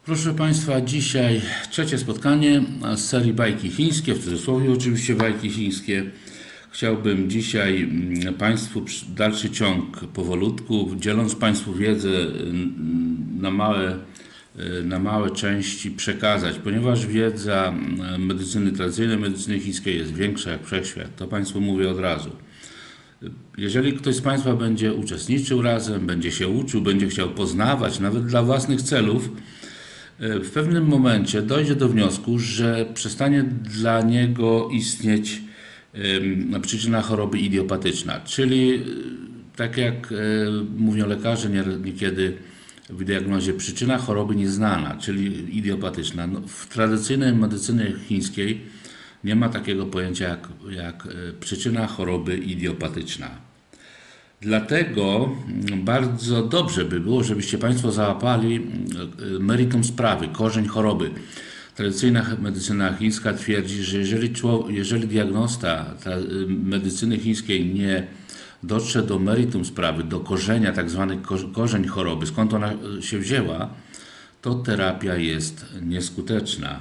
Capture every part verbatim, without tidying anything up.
Proszę Państwa, dzisiaj trzecie spotkanie z serii bajki chińskie, w cudzysłowie oczywiście bajki chińskie. Chciałbym dzisiaj Państwu dalszy ciąg powolutku, dzieląc Państwu wiedzę na małe, na małe części przekazać, ponieważ wiedza medycyny tradycyjnej, medycyny chińskiej jest większa jak wszechświat. To Państwu mówię od razu. Jeżeli ktoś z Państwa będzie uczestniczył razem, będzie się uczył, będzie chciał poznawać, nawet dla własnych celów, w pewnym momencie dojdzie do wniosku, że przestanie dla niego istnieć przyczyna choroby idiopatyczna, czyli tak jak mówią lekarze niekiedy w diagnozie, przyczyna choroby nieznana, czyli idiopatyczna. No, w tradycyjnej medycynie chińskiej nie ma takiego pojęcia jak, jak przyczyna choroby idiopatyczna. Dlatego bardzo dobrze by było, żebyście Państwo załapali meritum sprawy, korzeń choroby. Tradycyjna medycyna chińska twierdzi, że jeżeli, jeżeli diagnosta medycyny chińskiej nie dotrze do meritum sprawy, do korzenia, tak zwany korzeń choroby, skąd ona się wzięła, to terapia jest nieskuteczna.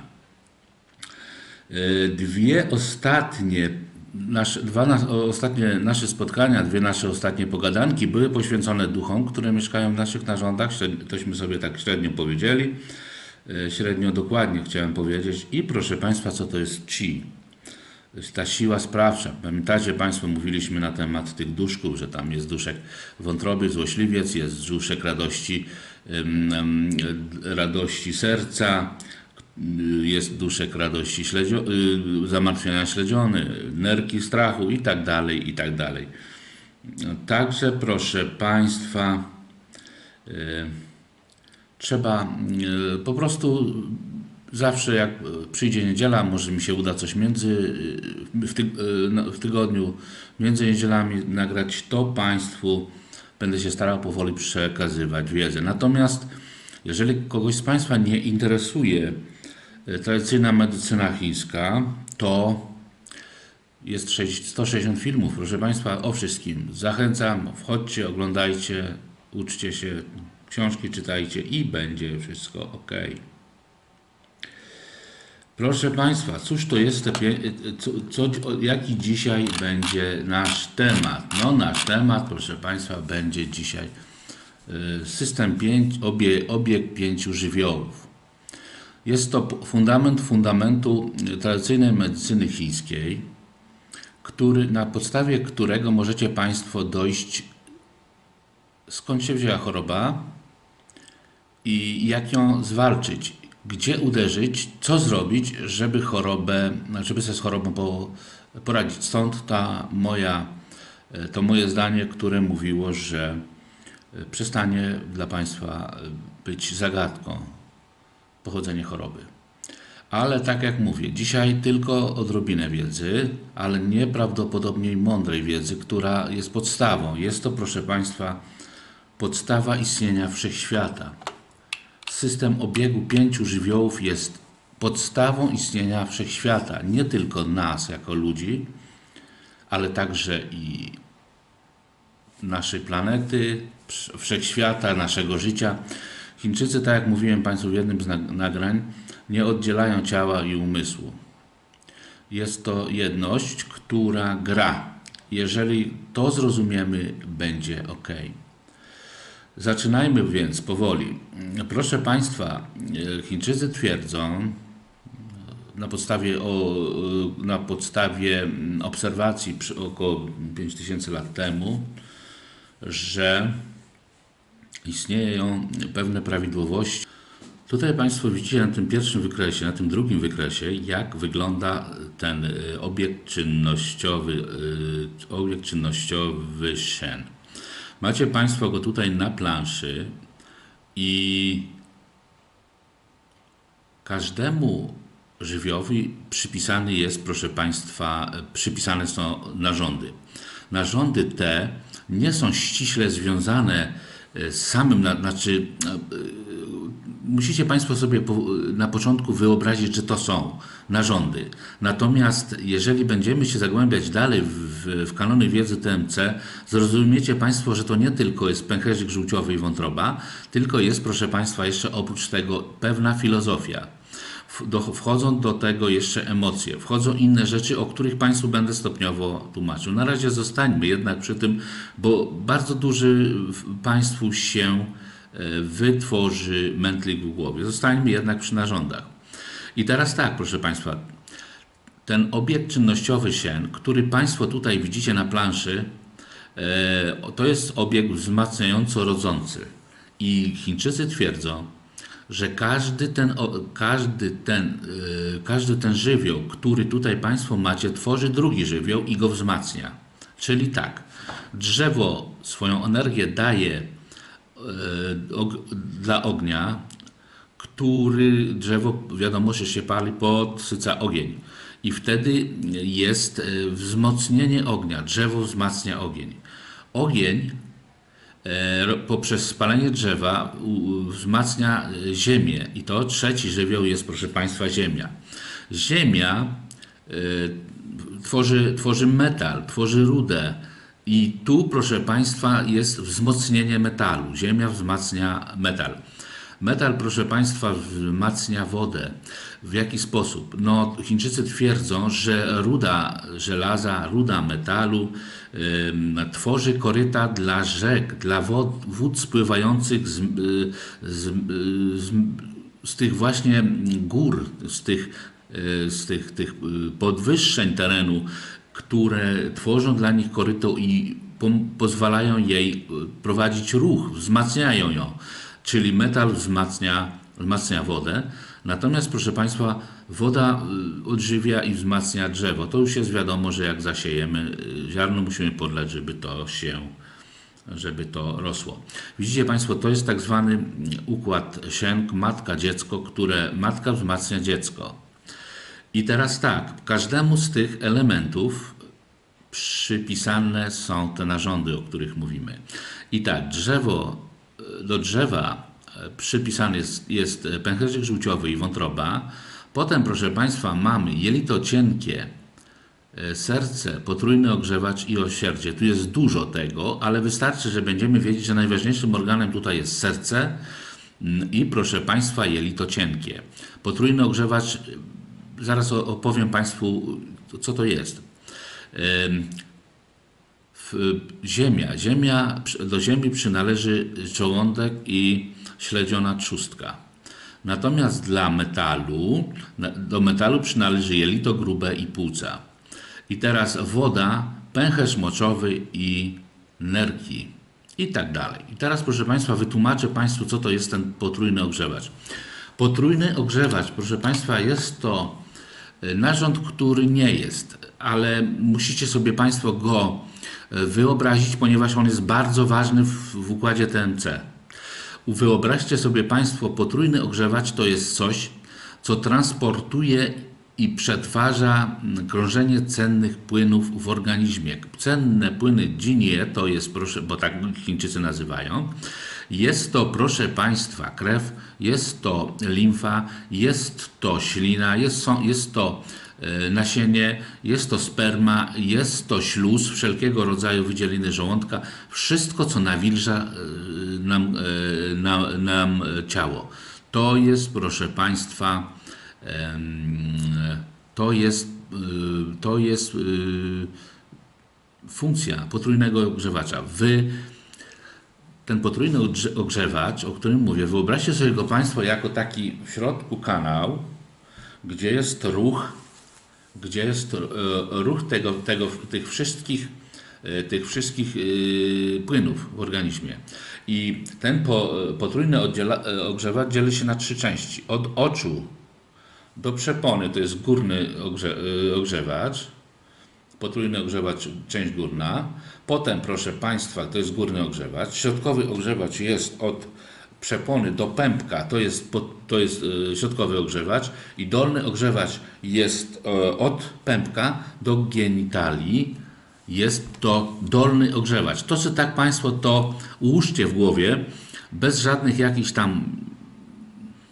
Dwie ostatnie Nasze, dwa na, ostatnie nasze spotkania, dwie nasze ostatnie pogadanki były poświęcone duchom, które mieszkają w naszych narządach. Tośmy sobie tak średnio powiedzieli, średnio dokładnie chciałem powiedzieć. I proszę Państwa, co to jest chi? To jest ta siła sprawcza. Pamiętacie Państwo, mówiliśmy na temat tych duszków, że tam jest duszek wątroby, złośliwiec, jest duszek radości, radości serca, jest duszek radości, śledzio, zamartwienia śledziony, nerki strachu i tak dalej, i tak dalej. Także proszę Państwa, trzeba po prostu zawsze jak przyjdzie niedziela, może mi się uda coś między, w, tyg, w tygodniu, między niedzielami nagrać, to Państwu będę się starał powoli przekazywać wiedzę. Natomiast jeżeli kogoś z Państwa nie interesuje tradycyjna medycyna chińska, to jest sto sześćdziesiąt filmów, proszę Państwa, o wszystkim. Zachęcam, wchodźcie, oglądajcie, uczcie się, książki czytajcie i będzie wszystko ok. Proszę Państwa, cóż to jest, te, co, co, jaki dzisiaj będzie nasz temat? No nasz temat, proszę Państwa, będzie dzisiaj system pięć, obie, obieg pięciu żywiołów. Jest to fundament fundamentu tradycyjnej medycyny chińskiej, który, na podstawie którego możecie Państwo dojść, skąd się wzięła choroba i jak ją zwalczyć, gdzie uderzyć, co zrobić, żeby chorobę, żeby sobie z chorobą poradzić. Stąd ta moja, to moje zdanie, które mówiło, że przestanie dla Państwa być zagadką pochodzenie choroby. Ale tak jak mówię, dzisiaj tylko odrobinę wiedzy, ale nieprawdopodobnie mądrej wiedzy, która jest podstawą. Jest to, proszę Państwa, podstawa istnienia wszechświata. System obiegu pięciu żywiołów jest podstawą istnienia wszechświata. Nie tylko nas jako ludzi, ale także i naszej planety, wszechświata, naszego życia. Chińczycy, tak jak mówiłem Państwu w jednym z nagrań, nie oddzielają ciała i umysłu. Jest to jedność, która gra. Jeżeli to zrozumiemy, będzie ok. Zaczynajmy więc powoli. Proszę Państwa, Chińczycy twierdzą na podstawie, o, na podstawie obserwacji około pięć tysięcy lat temu, że istnieją pewne prawidłowości. Tutaj Państwo widzicie na tym pierwszym wykresie, na tym drugim wykresie, jak wygląda ten obiekt czynnościowy, obiekt czynnościowy Shen. Macie Państwo go tutaj na planszy i każdemu żywiołowi przypisany jest, proszę Państwa, przypisane są narządy. Narządy te nie są ściśle związane z samym, znaczy musicie Państwo sobie po, na początku wyobrazić, że to są narządy. Natomiast jeżeli będziemy się zagłębiać dalej w, w, w kanony wiedzy T M C, zrozumiecie Państwo, że to nie tylko jest pęcherzyk żółciowy i wątroba, tylko jest, proszę Państwa, jeszcze oprócz tego pewna filozofia. Do, wchodzą do tego jeszcze emocje, wchodzą inne rzeczy, o których Państwu będę stopniowo tłumaczył. Na razie zostańmy jednak przy tym, bo bardzo duży Państwu się wytworzy mętlik w głowie. Zostańmy jednak przy narządach. I teraz tak, proszę Państwa, ten obiekt czynnościowy sen, który Państwo tutaj widzicie na planszy, to jest obiekt wzmacniająco-rodzący. I Chińczycy twierdzą, że każdy ten, każdy, ten, każdy ten żywioł, który tutaj Państwo macie, tworzy drugi żywioł i go wzmacnia. Czyli tak, drzewo swoją energię daje dla ognia, który drzewo, wiadomo, że się pali, podsyca ogień. I wtedy jest wzmocnienie ognia. Drzewo wzmacnia ogień. Ogień poprzez spalenie drzewa wzmacnia ziemię. I to trzeci żywioł jest, proszę Państwa, ziemia. Ziemia tworzy, tworzy metal, tworzy rudę. I tu, proszę Państwa, jest wzmocnienie metalu. Ziemia wzmacnia metal. Metal, proszę Państwa, wzmacnia wodę. W jaki sposób? No, Chińczycy twierdzą, że ruda żelaza, ruda metalu y, tworzy koryta dla rzek, dla wód, wód spływających z, z, z, z tych właśnie gór, z tych, z tych, tych podwyższeń terenu, które tworzą dla nich koryto i po, pozwalają jej prowadzić ruch, wzmacniają ją. Czyli metal wzmacnia, wzmacnia wodę. Natomiast, proszę Państwa, woda odżywia i wzmacnia drzewo. To już jest wiadomo, że jak zasiejemy ziarno, musimy podlać, żeby to się, żeby to rosło. Widzicie Państwo, to jest tak zwany układ Shenk, matka-dziecko, które matka wzmacnia dziecko. I teraz tak, każdemu z tych elementów przypisane są te narządy, o których mówimy. I tak, drzewo, do drzewa przypisany jest, jest pęcherzyk żółciowy i wątroba. Potem, proszę Państwa, mamy jelito cienkie, serce, potrójny ogrzewacz i osierdzie. Tu jest dużo tego, ale wystarczy, że będziemy wiedzieć, że najważniejszym organem tutaj jest serce i, proszę Państwa, jelito cienkie. Potrójny ogrzewacz, zaraz opowiem Państwu, co to jest. Ziemia. Ziemia. Do ziemi przynależy żołądek i śledziona trzustka. Natomiast dla metalu, do metalu przynależy jelito grube i płuca. I teraz woda, pęcherz moczowy i nerki. I tak dalej. I teraz, proszę Państwa, wytłumaczę Państwu, co to jest ten potrójny ogrzewacz. Potrójny ogrzewacz, proszę Państwa, jest to narząd, który nie jest, ale musicie sobie Państwo go wyobrazić, ponieważ on jest bardzo ważny w, w układzie T M C. Wyobraźcie sobie Państwo, potrójny ogrzewacz to jest coś, co transportuje i przetwarza krążenie cennych płynów w organizmie. Cenne płyny Jinie to jest, proszę, bo tak Chińczycy nazywają, jest to, proszę Państwa, krew, jest to limfa, jest to ślina, jest, jest to nasienie, jest to sperma, jest to śluz, wszelkiego rodzaju wydzieliny żołądka, wszystko, co nawilża nam, nam, nam ciało. To jest, proszę Państwa, to jest, to jest funkcja potrójnego ogrzewacza. Wy, ten potrójny ogrzewacz, o którym mówię, wyobraźcie sobie go Państwo jako taki w środku kanał, gdzie jest ruch, gdzie jest ruch tego, tego, tych wszystkich, tych wszystkich płynów w organizmie. I ten po, potrójny oddziela, ogrzewacz dzieli się na trzy części. Od oczu do przepony to jest górny ogrze, ogrzewacz, potrójny ogrzewacz, część górna. Potem, proszę Państwa, to jest górny ogrzewacz. Środkowy ogrzewacz jest od przepony do pępka, to jest, to jest środkowy ogrzewacz. I dolny ogrzewacz jest od pępka do genitalii. Jest to dolny ogrzewacz. To, co tak Państwo to ułóżcie w głowie, bez żadnych jakichś tam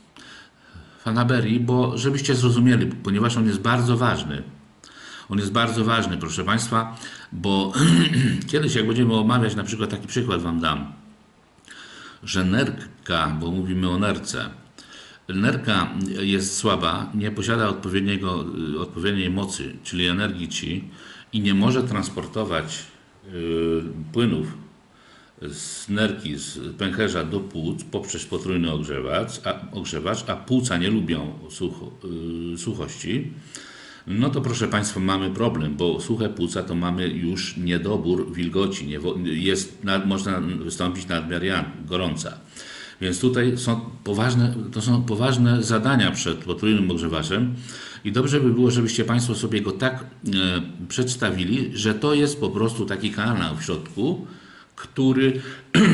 fanaberii, bo żebyście zrozumieli, ponieważ on jest bardzo ważny. On jest bardzo ważny, proszę Państwa, bo kiedyś jak będziemy omawiać, na przykład taki przykład Wam dam, że nerka, bo mówimy o nerce, nerka jest słaba, nie posiada odpowiedniego, odpowiedniej mocy, czyli energii ci i nie może transportować yy, płynów z nerki, z pęcherza do płuc poprzez potrójny ogrzewacz, a, ogrzewacz, a płuca nie lubią sucho, yy, suchości, no to proszę Państwa mamy problem, bo suche płuca to mamy już niedobór wilgoci, nie, jest, nad, można wystąpić nadmiar gorąca. Więc tutaj są poważne, to są poważne zadania przed potrójnym ogrzewaczem i dobrze by było, żebyście Państwo sobie go tak e, przedstawili, że to jest po prostu taki kanał w środku, który,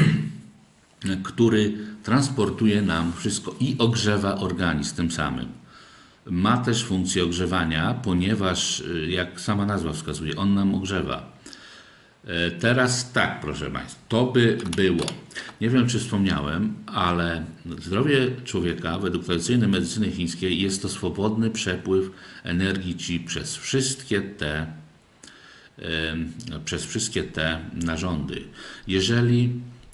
który transportuje nam wszystko i ogrzewa organizm tym samym. Ma też funkcję ogrzewania, ponieważ, jak sama nazwa wskazuje, on nam ogrzewa. Teraz tak, proszę Państwa, to by było. Nie wiem, czy wspomniałem, ale zdrowie człowieka według tradycyjnej medycyny chińskiej jest to swobodny przepływ energii ci przez wszystkie te, przez wszystkie te narządy. Jeżeli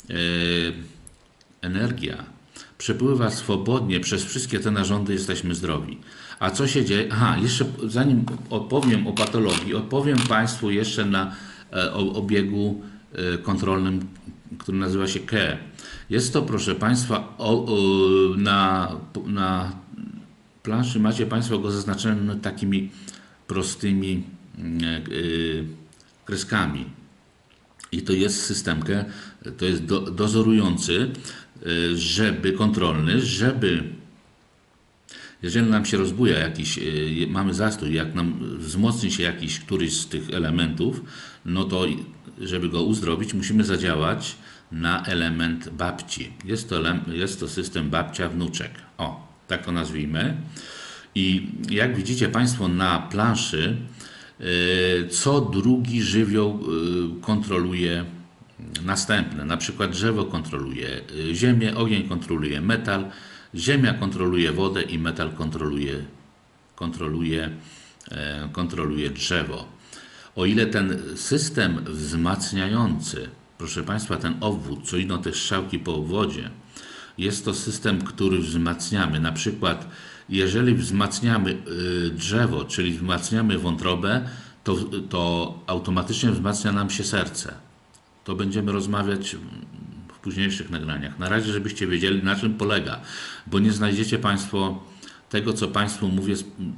energia przepływa swobodnie przez wszystkie te narządy, jesteśmy zdrowi. A co się dzieje? Aha, jeszcze zanim opowiem o patologii, opowiem Państwu jeszcze na o obiegu kontrolnym, który nazywa się K E. Jest to, proszę Państwa, o, o, na, na planszy macie Państwo go zaznaczone takimi prostymi yy, kreskami. I to jest system K E, to jest do, dozorujący, yy, żeby kontrolny, żeby jeżeli nam się rozbuja jakiś, yy, mamy zastój, jak nam wzmocni się jakiś któryś z tych elementów, no to żeby go uzdrowić, musimy zadziałać na element babci. Jest to, jest to system babcia-wnuczek. O, tak to nazwijmy. I jak widzicie Państwo na planszy, yy, co drugi żywioł yy, kontroluje następne. Na przykład drzewo kontroluje yy, ziemię, ogień kontroluje metal, ziemia kontroluje wodę i metal kontroluje, kontroluje, yy, kontroluje drzewo. O ile ten system wzmacniający, proszę Państwa, ten obwód, co idą te strzałki po obwodzie, jest to system, który wzmacniamy. Na przykład, jeżeli wzmacniamy drzewo, czyli wzmacniamy wątrobę, to, to automatycznie wzmacnia nam się serce. To będziemy rozmawiać w późniejszych nagraniach. Na razie, żebyście wiedzieli, na czym polega, bo nie znajdziecie Państwo tego, co Państwu mówię,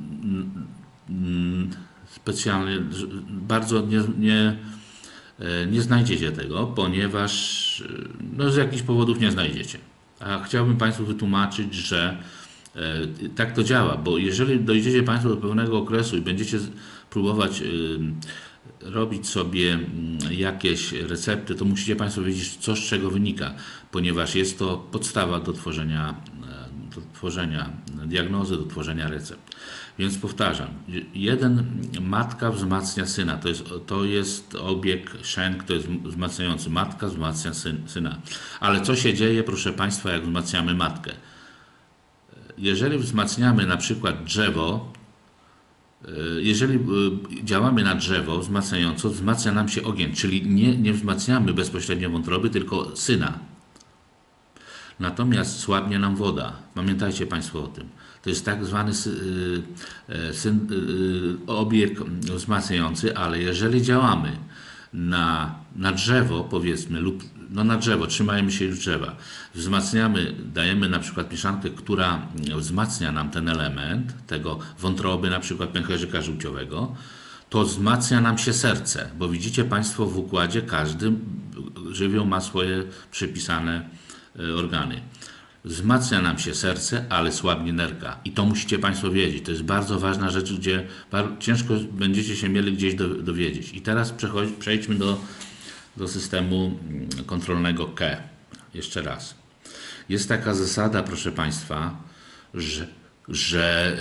specjalnie, bardzo nie, nie, nie znajdziecie tego, ponieważ no, z jakichś powodów nie znajdziecie. A chciałbym Państwu wytłumaczyć, że e, tak to działa, bo jeżeli dojdziecie Państwo do pewnego okresu i będziecie próbować e, robić sobie m, jakieś recepty, to musicie Państwo wiedzieć, co z czego wynika, ponieważ jest to podstawa do tworzenia, do tworzenia diagnozy, do tworzenia recept. Więc powtarzam, jeden, matka wzmacnia syna, to jest, to jest obieg Shen, to jest wzmacniający, matka wzmacnia syn, syna. Ale co się dzieje, proszę Państwa, jak wzmacniamy matkę? Jeżeli wzmacniamy na przykład drzewo, jeżeli działamy na drzewo wzmacniająco, wzmacnia nam się ogień, czyli nie, nie wzmacniamy bezpośrednio wątroby, tylko syna. Natomiast słabnie nam woda. Pamiętajcie Państwo o tym. To jest tak zwany syn, obieg wzmacniający, ale jeżeli działamy na, na drzewo, powiedzmy, lub no na drzewo, trzymajmy się już drzewa, wzmacniamy, dajemy na przykład mieszankę, która wzmacnia nam ten element, tego wątroby, na przykład pęcherzyka żółciowego, to wzmacnia nam się serce, bo widzicie Państwo w układzie każdy żywioł ma swoje przypisane organy. Wzmacnia nam się serce, ale słabnie nerka. I to musicie Państwo wiedzieć. To jest bardzo ważna rzecz, gdzie ciężko będziecie się mieli gdzieś dowiedzieć. I teraz przejdźmy do, do systemu kontrolnego K E. Jeszcze raz. Jest taka zasada, proszę Państwa, że, że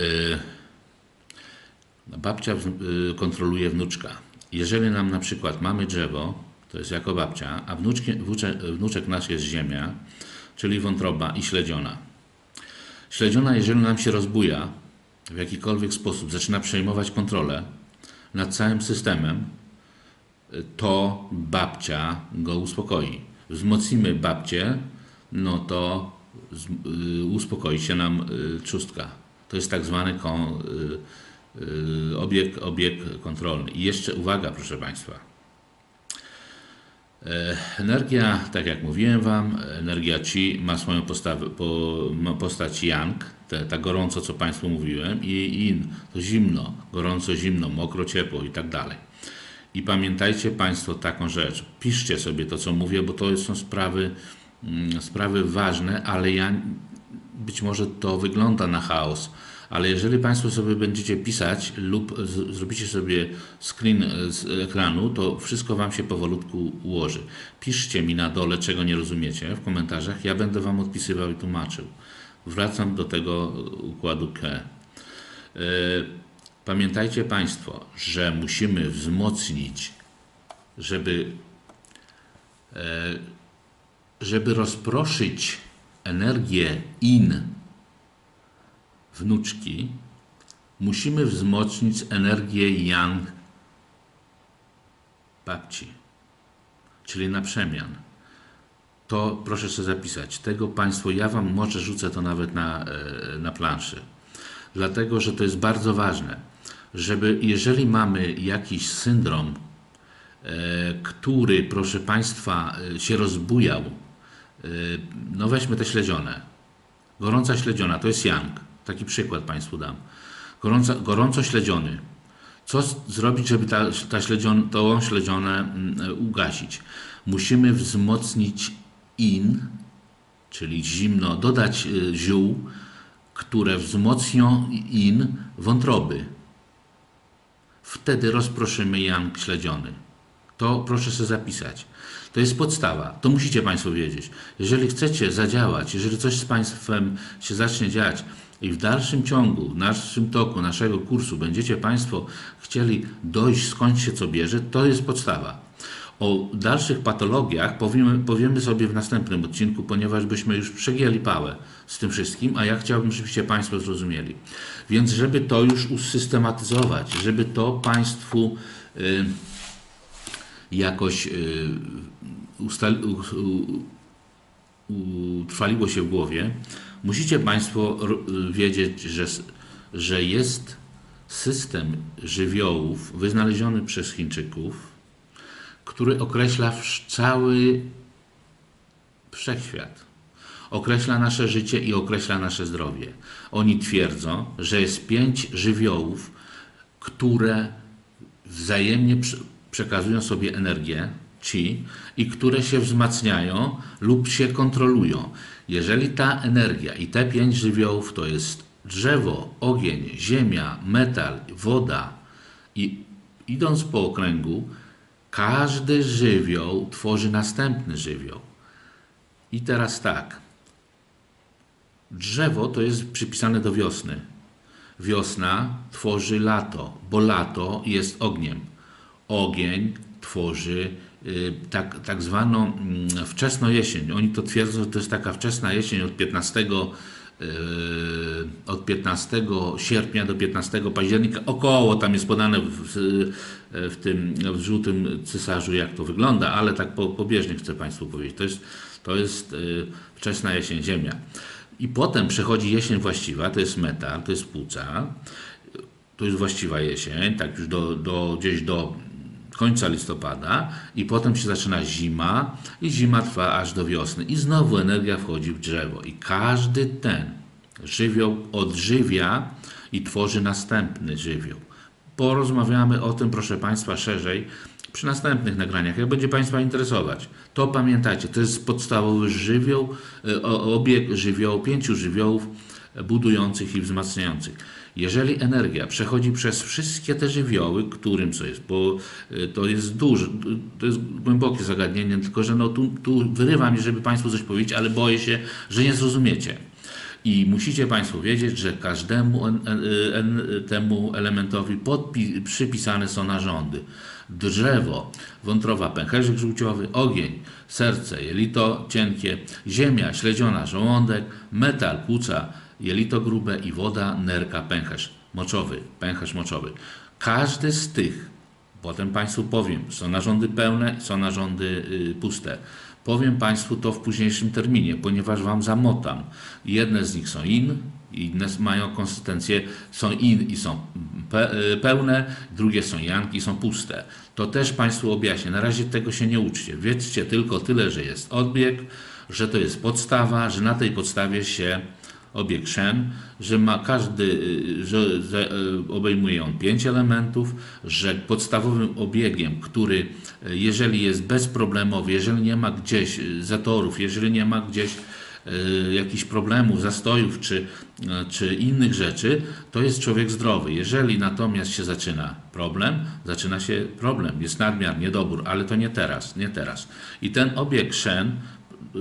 yy, babcia yy, kontroluje wnuczka. Jeżeli nam na przykład mamy drzewo, to jest jako babcia, a wnuczki, wnuczek, wnuczek nasz jest ziemia, czyli wątroba i śledziona. Śledziona, jeżeli nam się rozbuja w jakikolwiek sposób, zaczyna przejmować kontrolę nad całym systemem, to babcia go uspokoi. Wzmocnimy babcię, no to uspokoi się nam trzustka. To jest tak zwany kon, obieg, obieg kontrolny. I jeszcze uwaga, proszę Państwa. Energia, tak jak mówiłem Wam, energia Chi ma swoją postawę, po, ma postać Yang, te, ta gorąco, co Państwu mówiłem, i In, to zimno, gorąco, zimno, mokro, ciepło i tak dalej. I pamiętajcie Państwo taką rzecz, piszcie sobie to, co mówię, bo to są sprawy, sprawy ważne, ale ja, być może to wygląda na chaos, ale jeżeli Państwo sobie będziecie pisać lub z, zrobicie sobie screen z ekranu, to wszystko Wam się powolutku ułoży. Piszcie mi na dole, czego nie rozumiecie w komentarzach, ja będę Wam odpisywał i tłumaczył. Wracam do tego układu K. Yy, pamiętajcie Państwo, że musimy wzmocnić, żeby, yy, żeby rozproszyć energię In wnuczki, musimy wzmocnić energię Yang babci, czyli na przemian. To proszę sobie zapisać. Tego Państwo, ja Wam może rzucę to nawet na, na planszy. Dlatego, że to jest bardzo ważne, żeby jeżeli mamy jakiś syndrom, który, proszę Państwa, się rozbujał, no weźmy te śledzione. Gorąca śledziona, to jest Yang. Taki przykład Państwu dam. Gorąco, gorąco śledziony. Co zrobić, żeby ta, ta śledzion, to śledzione ugasić? Musimy wzmocnić In, czyli zimno, dodać ziół, które wzmocnią In wątroby. Wtedy rozproszymy Yang śledziony. To proszę sobie zapisać. To jest podstawa. To musicie Państwo wiedzieć. Jeżeli chcecie zadziałać, jeżeli coś z Państwem się zacznie dziać i w dalszym ciągu, w dalszym toku naszego kursu będziecie Państwo chcieli dojść, skąd się co bierze, to jest podstawa. O dalszych patologiach powiemy, powiemy sobie w następnym odcinku, ponieważ byśmy już przegięli pałę z tym wszystkim, a ja chciałbym, żebyście Państwo zrozumieli. Więc żeby to już usystematyzować, żeby to Państwu y, jakoś y, ustali, u, u, utrwaliło się w głowie, musicie Państwo wiedzieć, że, że jest system żywiołów wynaleziony przez Chińczyków, który określa cały wszechświat. Określa nasze życie i określa nasze zdrowie. Oni twierdzą, że jest pięć żywiołów, które wzajemnie przekazują sobie energię, Chi, i które się wzmacniają lub się kontrolują. Jeżeli ta energia i te pięć żywiołów to jest drzewo, ogień, ziemia, metal, woda i idąc po okręgu, każdy żywioł tworzy następny żywioł. I teraz tak. Drzewo to jest przypisane do wiosny. Wiosna tworzy lato, bo lato jest ogniem. Ogień tworzy y, tak, tak zwaną y, wczesną jesień. Oni to twierdzą, że to jest taka wczesna jesień od piętnastego, y, od piętnastego sierpnia do piętnastego października. Około tam jest podane w, w, w tym w żółtym cysarzu, jak to wygląda, ale tak po, pobieżnie chcę Państwu powiedzieć. To jest, to jest y, wczesna jesień, ziemia. I potem przechodzi jesień właściwa, to jest metal, to jest płuca, to jest właściwa jesień, tak już do, do, gdzieś do końca listopada i potem się zaczyna zima i zima trwa aż do wiosny i znowu energia wchodzi w drzewo i każdy ten żywioł odżywia i tworzy następny żywioł. Porozmawiamy o tym, proszę Państwa, szerzej przy następnych nagraniach, jak będzie Państwa interesować. To pamiętajcie, to jest podstawowy żywioł, obieg żywiołu, pięciu żywiołów budujących i wzmacniających. Jeżeli energia przechodzi przez wszystkie te żywioły, którym co jest, bo to jest duże, to jest głębokie zagadnienie, tylko że no tu, tu wyrywam, żeby Państwu coś powiedzieć, ale boję się, że nie zrozumiecie. I musicie Państwo wiedzieć, że każdemu en, en, temu elementowi podpi, przypisane są narządy. Drzewo, wątroba, pęcherzyk żółciowy, ogień, serce, jelito cienkie, ziemia, śledziona, żołądek, metal, płuca, jelito grube i woda, nerka, pęcherz moczowy, pęcherz moczowy. Każdy z tych, potem Państwu powiem, są narządy pełne, są narządy y, puste. Powiem Państwu to w późniejszym terminie, ponieważ Wam zamotam. Jedne z nich są in, inne mają konsystencję, są in i są pe, y, pełne, drugie są yang i są puste. To też Państwu objaśnię. Na razie tego się nie uczcie. Wiedzcie tylko tyle, że jest odbieg, że to jest podstawa, że na tej podstawie się obieg Shen, że ma każdy, że, że obejmuje on pięć elementów, że podstawowym obiegiem, który jeżeli jest bezproblemowy, jeżeli nie ma gdzieś zatorów, jeżeli nie ma gdzieś y, jakichś problemów, zastojów czy, czy innych rzeczy, to jest człowiek zdrowy. Jeżeli natomiast się zaczyna problem, zaczyna się problem, jest nadmiar, niedobór, ale to nie teraz, nie teraz. I ten obieg Shen y,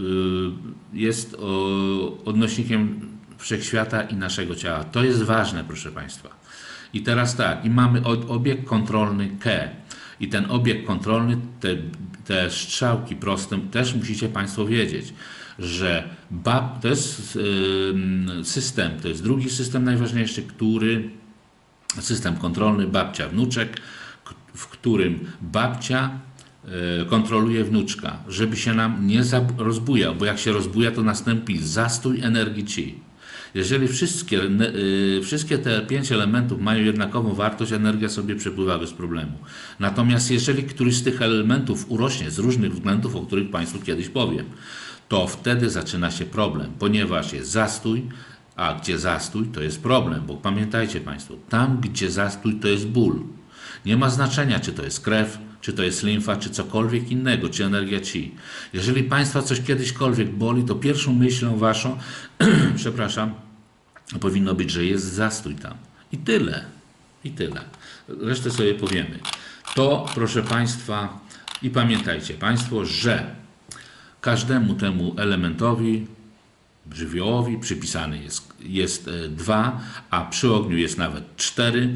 jest o, odnośnikiem wszechświata i naszego ciała. To jest ważne, proszę Państwa. I teraz tak, i mamy obieg kontrolny Ke. I ten obieg kontrolny, te, te strzałki proste, też musicie Państwo wiedzieć, że bab, to jest yy, system, to jest drugi system najważniejszy, który, system kontrolny babcia, wnuczek, w którym babcia yy, kontroluje wnuczka, żeby się nam nie rozbujał, bo jak się rozbuja, to nastąpi zastój energii Chi. Jeżeli wszystkie, yy, wszystkie te pięć elementów mają jednakową wartość, energia sobie przepływa bez problemu. Natomiast jeżeli któryś z tych elementów urośnie z różnych względów, o których Państwu kiedyś powiem, to wtedy zaczyna się problem, ponieważ jest zastój, a gdzie zastój, to jest problem, bo pamiętajcie Państwo, tam gdzie zastój, to jest ból. Nie ma znaczenia, czy to jest krew, czy to jest limfa, czy cokolwiek innego, czy energia Chi. Jeżeli Państwa coś kiedyśkolwiek boli, to pierwszą myślą Waszą, przepraszam, powinno być, że jest zastój tam. I tyle. I tyle. Resztę sobie powiemy. To, proszę Państwa, i pamiętajcie Państwo, że każdemu temu elementowi, żywiołowi przypisany jest, jest dwa, a przy ogniu jest nawet cztery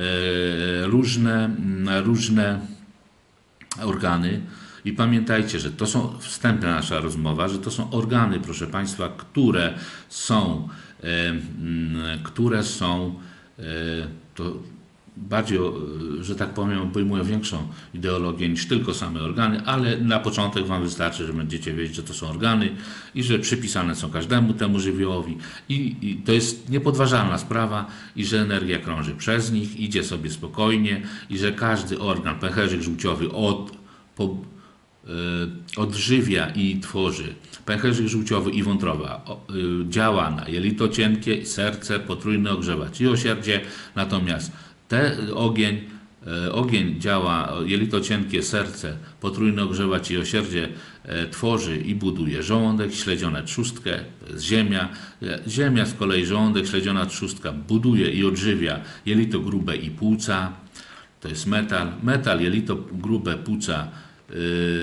e, różne, różne organy. I pamiętajcie, że to są wstępna nasza rozmowa, że to są organy, proszę Państwa, które są, e, które są e, to bardziej, że tak powiem, obejmują większą ideologię niż tylko same organy, ale na początek Wam wystarczy, że będziecie wiedzieć, że to są organy i że przypisane są każdemu temu żywiołowi i, i to jest niepodważalna sprawa i że energia krąży przez nich, idzie sobie spokojnie i że każdy organ, pęcherzyk żółciowy od, po, y, odżywia i tworzy. Pęcherzyk żółciowy i wątroba o, y, działa na jelito cienkie, serce, potrójny ogrzewacz i osierdzie, natomiast Te, ogień, e, ogień działa, jelito cienkie, serce, potrójny ogrzewacz i osierdzie e, tworzy i buduje żołądek, śledziona trzustkę, to jest ziemia. E, ziemia z kolei, żołądek, śledziona trzustka buduje i odżywia jelito grube i płuca, to jest metal. Metal, jelito grube, płuca e,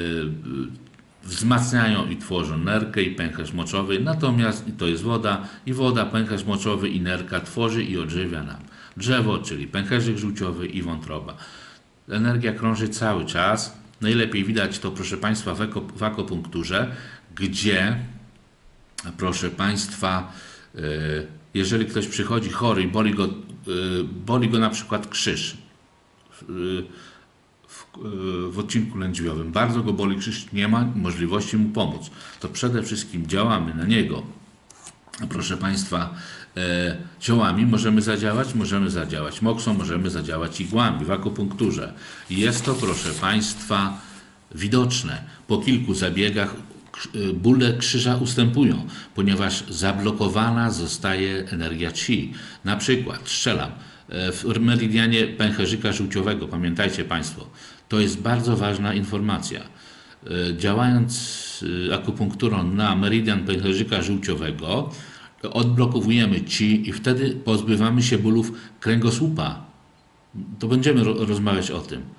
wzmacniają i tworzą nerkę i pęcherz moczowy, natomiast to jest woda i woda, pęcherz moczowy i nerka tworzy i odżywia nam drzewo, czyli pęcherzyk żółciowy i wątroba. Energia krąży cały czas. Najlepiej widać to, proszę Państwa, w, eko, w akupunkturze, gdzie, proszę Państwa, yy, jeżeli ktoś przychodzi chory i boli go, yy, boli go na przykład krzyż yy, w, yy, w odcinku lędźwiowym, bardzo go boli krzyż, nie ma możliwości mu pomóc, to przede wszystkim działamy na niego. Proszę Państwa, e, ziołami możemy zadziałać, możemy zadziałać moksą, możemy zadziałać igłami w akupunkturze. Jest to, proszę Państwa, widoczne. Po kilku zabiegach bóle krzyża ustępują, ponieważ zablokowana zostaje energia Chi. Na przykład, strzelam, w meridianie pęcherzyka żółciowego, pamiętajcie Państwo, to jest bardzo ważna informacja. Działając akupunkturą na meridian pęcherzyka żółciowego, odblokowujemy Chi i wtedy pozbywamy się bólów kręgosłupa. To będziemy ro rozmawiać o tym.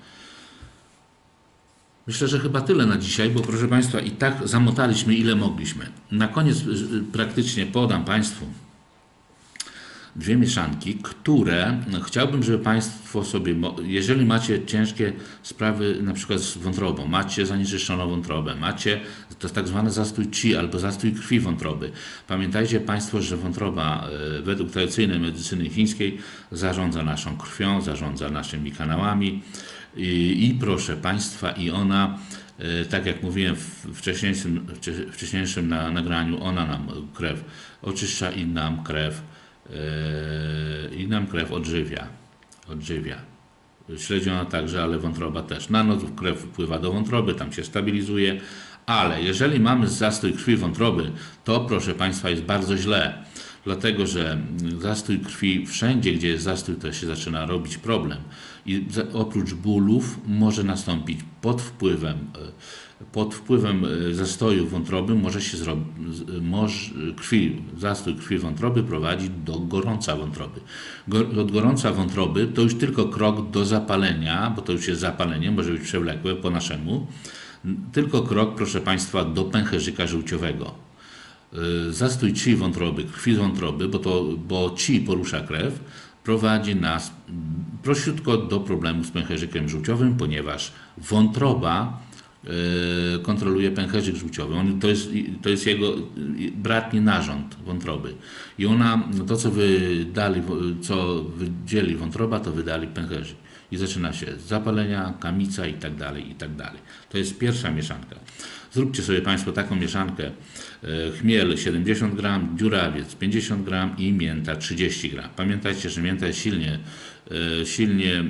Myślę, że chyba tyle na dzisiaj, bo proszę Państwa, i tak zamotaliśmy ile mogliśmy. Na koniec praktycznie podam Państwu dwie mieszanki, które no, chciałbym, żeby Państwo sobie, jeżeli macie ciężkie sprawy na przykład z wątrobą, macie zanieczyszczoną wątrobę, macie to jest tak zwany zastój qi albo zastój krwi wątroby. Pamiętajcie Państwo, że wątroba e, według tradycyjnej medycyny chińskiej zarządza naszą krwią, zarządza naszymi kanałami i, i proszę Państwa, i ona, e, tak jak mówiłem w wcześniejszym, wcześniejszym na, nagraniu, ona nam krew oczyszcza i nam krew i nam krew odżywia. odżywia. Śledziona także, ale wątroba też. Na noc krew wpływa do wątroby, tam się stabilizuje, ale jeżeli mamy zastój krwi wątroby, to proszę Państwa jest bardzo źle, dlatego że zastój krwi, wszędzie gdzie jest zastój, to się zaczyna robić problem i oprócz bólów może nastąpić pod wpływem pod wpływem zastoju wątroby może się zrobić, może krwi, zastój krwi wątroby prowadzi do gorąca wątroby. Od gorąca wątroby to już tylko krok do zapalenia, bo to już jest zapalenie, może być przewlekłe po naszemu, tylko krok, proszę Państwa, do pęcherzyka żółciowego. Zastój qi wątroby, krwi z wątroby, bo, to, bo qi porusza krew, prowadzi nas prościutko do problemu z pęcherzykiem żółciowym, ponieważ wątroba kontroluje pęcherzyk żółciowy. On, to, jest, to jest jego bratni narząd wątroby. I ona, to co wydali, co wydzieli wątroba, to wydali pęcherzyk. I zaczyna się zapalenia, kamica i tak dalej, i tak dalej. To jest pierwsza mieszanka. Zróbcie sobie Państwo taką mieszankę. Chmiel siedemdziesiąt gram, dziurawiec pięćdziesiąt gram i mięta trzydzieści gram. Pamiętajcie, że mięta jest silnie, silnie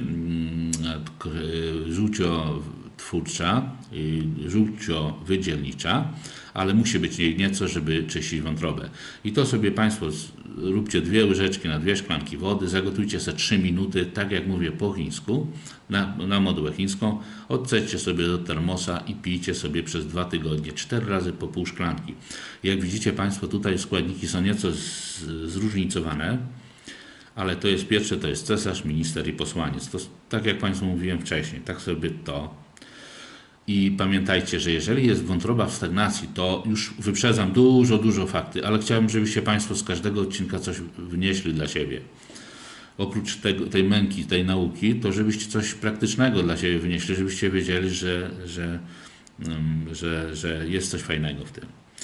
żółciotwórcza i żółciowydzielnicza, ale musi być jej nieco, żeby czyścić wątrobę. I to sobie Państwo róbcie dwie łyżeczki na dwie szklanki wody, zagotujcie sobie trzy minuty, tak jak mówię po chińsku, na, na modłę chińską, odcećcie sobie do termosa i pijcie sobie przez dwa tygodnie, cztery razy po pół szklanki. Jak widzicie Państwo, tutaj składniki są nieco z, zróżnicowane, ale to jest pierwsze, to jest cesarz, minister i posłaniec. To, tak jak Państwu mówiłem wcześniej, tak sobie to. I pamiętajcie, że jeżeli jest wątroba w stagnacji, to już wyprzedzam dużo, dużo fakty, ale chciałbym, żebyście Państwo z każdego odcinka coś wnieśli dla siebie. Oprócz tego, tej męki, tej nauki, to żebyście coś praktycznego dla siebie wynieśli, żebyście wiedzieli, że, że, że, że jest coś fajnego w tym.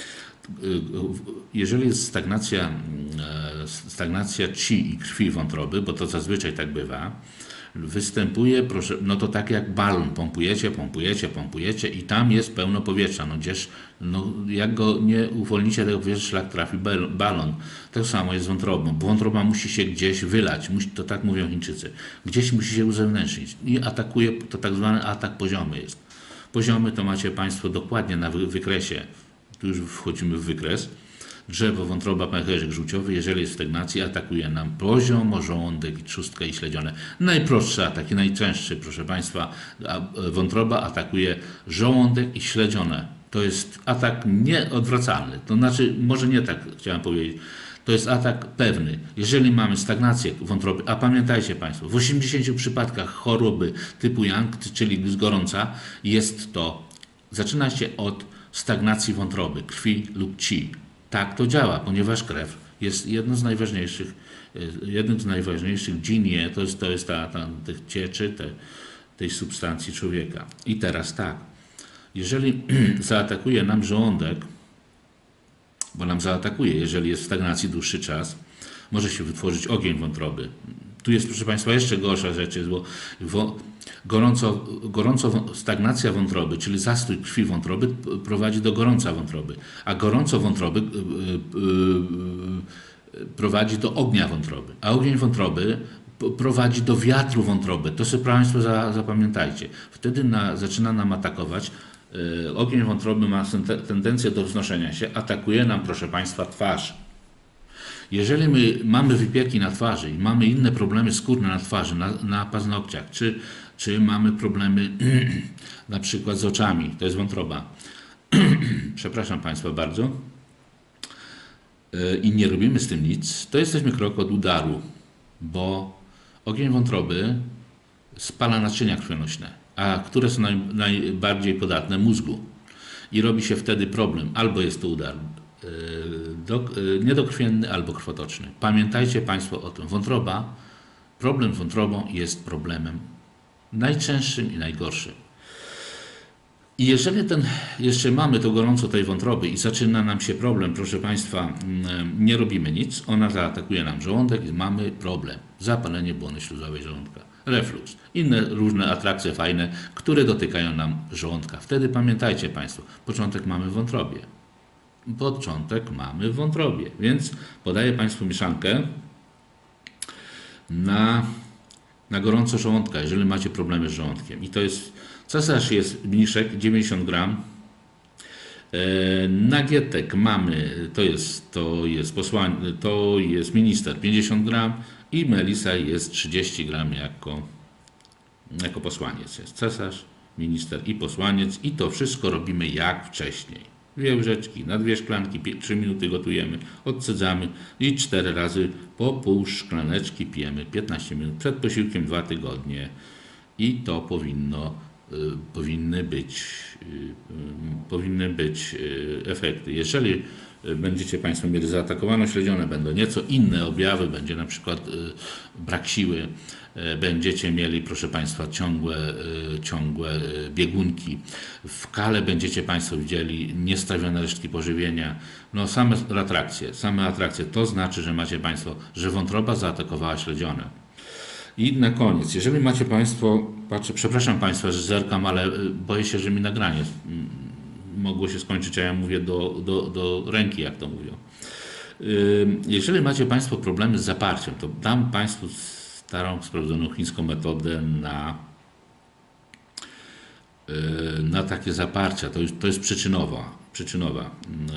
Jeżeli jest stagnacja, stagnacja qi i krwi wątroby, bo to zazwyczaj tak bywa, występuje, proszę, no to tak jak balon, pompujecie, pompujecie, pompujecie i tam jest pełno powietrza, no gdzież, no jak go nie uwolnicie tego powietrza, szlak trafi balon. To samo jest z wątrobą, bo wątroba musi się gdzieś wylać, musi, to tak mówią Chińczycy, gdzieś musi się uzewnętrznić i atakuje, to tak zwany atak poziomy jest. Poziomy to macie Państwo dokładnie na wykresie, tu już wchodzimy w wykres. Drzewo, wątroba, pęcherzyk żółciowy, jeżeli jest w stagnacji, atakuje nam poziomo, żołądek, trzustkę i śledzione. Najprostszy atak i najczęstszy, proszę Państwa, wątroba atakuje żołądek i śledzione. To jest atak nieodwracalny. To znaczy, może nie tak chciałem powiedzieć, to jest atak pewny. Jeżeli mamy stagnację wątroby, a pamiętajcie Państwo, w osiemdziesięciu przypadkach choroby typu Yang, czyli z gorąca, jest to, zaczyna się od stagnacji wątroby, krwi lub qi. Tak to działa, ponieważ krew jest jedną z najważniejszych, jednym z najważniejszych jinie, to jest, to jest ta, ta tych cieczy, te, tej substancji człowieka. I teraz tak, jeżeli zaatakuje nam żołądek, bo nam zaatakuje, jeżeli jest w stagnacji dłuższy czas, może się wytworzyć ogień wątroby. Tu jest, proszę Państwa, jeszcze gorsza rzecz, jest, bo, bo gorąco, gorąco stagnacja wątroby, czyli zastój krwi wątroby prowadzi do gorąca wątroby, a gorąco wątroby yy, yy, prowadzi do ognia wątroby, a ogień wątroby prowadzi do wiatru wątroby. To sobie Państwo za, zapamiętajcie. Wtedy na, zaczyna nam atakować. Yy, ogień wątroby ma tendencję do wznoszenia się, atakuje nam, proszę Państwa, twarz. Jeżeli my mamy wypieki na twarzy i mamy inne problemy skórne na twarzy, na, na paznokciach, czy, czy mamy problemy na przykład z oczami, to jest wątroba, przepraszam Państwa bardzo, i nie robimy z tym nic, to jesteśmy krok od udaru, bo ogień wątroby spala naczynia krwionośne, a które są naj, najbardziej podatne mózgu. I robi się wtedy problem, albo jest to udar do, niedokrwienny albo krwotoczny. Pamiętajcie Państwo o tym. Wątroba, problem z wątrobą jest problemem najczęstszym i najgorszym. I jeżeli ten, jeszcze mamy to gorąco tej wątroby i zaczyna nam się problem, proszę Państwa, nie robimy nic, ona zaatakuje nam żołądek i mamy problem. Zapalenie błony śluzowej żołądka, reflux, inne różne atrakcje fajne, które dotykają nam żołądka. Wtedy pamiętajcie Państwo, początek mamy w wątrobie. Początek mamy w wątrobie, więc podaję Państwu mieszankę na, na gorąco żołądka, jeżeli macie problemy z żołądkiem. I to jest, cesarz jest mniszek, dziewięćdziesiąt gram. E, nagietek mamy, to jest, to jest posłań, to jest minister, pięćdziesiąt gram i melisa jest trzydzieści gram jako, jako posłaniec. Jest cesarz, minister i posłaniec i to wszystko robimy jak wcześniej. Dwie łyżeczki na dwie szklanki, trzy minuty gotujemy, odcedzamy i cztery razy po pół szklaneczki pijemy piętnaście minut przed posiłkiem, dwa tygodnie i to powinno, y, powinny być, y, y, powinny być y, efekty. Jeżeli będziecie Państwo mieli zaatakowane śledzione, będą nieco inne objawy, będzie na przykład y, brak siły, y, będziecie mieli, proszę Państwa, ciągłe, y, ciągłe y, biegunki. W kale będziecie Państwo widzieli niestawione resztki pożywienia. No same atrakcje, same atrakcje. To znaczy, że macie Państwo, że wątroba zaatakowała śledzione. I na koniec, jeżeli macie Państwo, patrzę, przepraszam Państwa, że zerkam, ale y, boję się, że mi nagranie mogło się skończyć, a ja mówię do, do, do ręki, jak to mówią. Jeżeli macie Państwo problemy z zaparciem, to dam Państwu starą, sprawdzoną chińską metodę na, na takie zaparcia. To jest, to jest przyczynowa, przyczynowa,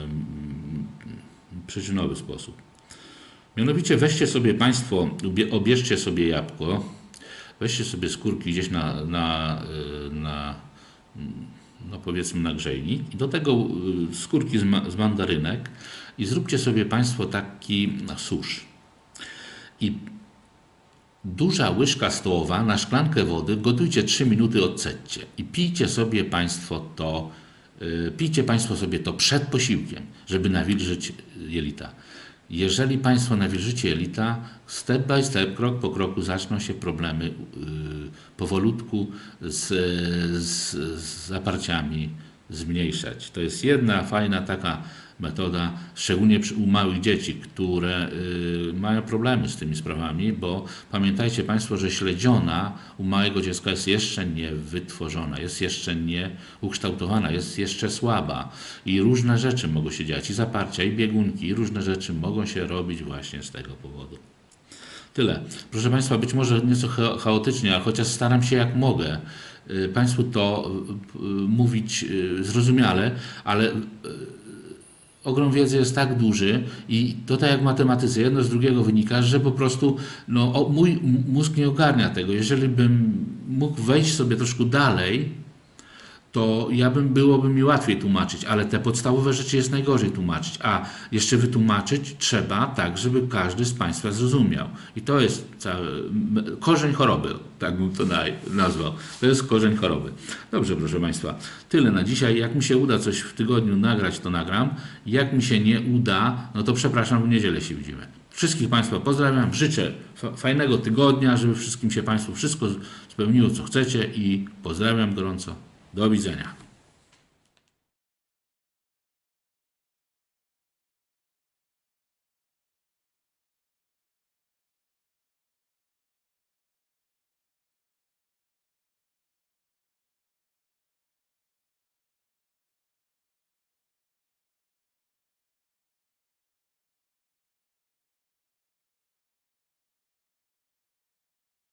przyczynowy sposób. Mianowicie weźcie sobie Państwo, obierzcie sobie jabłko, weźcie sobie skórki gdzieś na, na, na no powiedzmy na grzejnik i do tego skórki z, ma, z mandarynek i zróbcie sobie Państwo taki susz. I duża łyżka stołowa na szklankę wody, gotujcie trzy minuty, odcedźcie i pijcie sobie Państwo to, yy, pijcie Państwo sobie to przed posiłkiem, żeby nawilżyć jelita. Jeżeli Państwo nawilżycie jelita, step by step, krok po kroku zaczną się problemy yy, powolutku z, z, z zaparciami zmniejszać. To jest jedna fajna taka metoda, szczególnie przy, u małych dzieci, które y, mają problemy z tymi sprawami, bo pamiętajcie Państwo, że śledziona u małego dziecka jest jeszcze nie wytworzona, jest jeszcze nie ukształtowana, jest jeszcze słaba i różne rzeczy mogą się dziać, i zaparcia, i biegunki, i różne rzeczy mogą się robić właśnie z tego powodu. Tyle. Proszę Państwa, być może nieco chaotycznie, a chociaż staram się jak mogę y, Państwu to y, y, mówić y, zrozumiale, ale y, ogrom wiedzy jest tak duży i to tak jak w matematyce, jedno z drugiego wynika, że po prostu no, o, mój mózg nie ogarnia tego. Jeżeli bym mógł wejść sobie troszkę dalej, to ja bym, byłoby mi łatwiej tłumaczyć, ale te podstawowe rzeczy jest najgorzej tłumaczyć, a jeszcze wytłumaczyć trzeba tak, żeby każdy z Państwa zrozumiał. I to jest cały, korzeń choroby, tak bym to nazwał. To jest korzeń choroby. Dobrze, proszę Państwa, tyle na dzisiaj. Jak mi się uda coś w tygodniu nagrać, to nagram. Jak mi się nie uda, no to przepraszam, w niedzielę się widzimy. Wszystkich Państwa pozdrawiam, życzę fajnego tygodnia, żeby wszystkim się Państwu wszystko spełniło, co chcecie i pozdrawiam gorąco. Do widzenia.